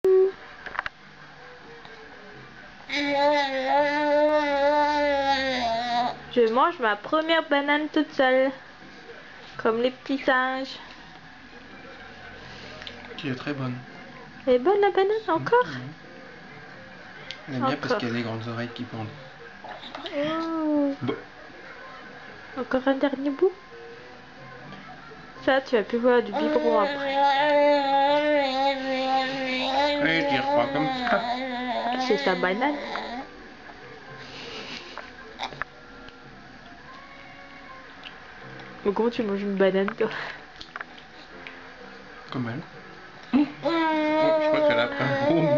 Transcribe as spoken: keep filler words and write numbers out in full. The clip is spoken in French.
Je mange ma première banane toute seule, comme les petits singes. Qui est très bonne. Elle est bonne la banane encore? Mmh. Elle aime bien parce qu'elle a les grandes oreilles qui pendent. Oh. Bon. Encore un dernier bout. Ça, tu vas plus voir du biberon après. Et tire pas comme ça. C'est sa banane. Mais comment tu manges une banane toi? Comme elle. Oh, je crois qu'elle a pas un gros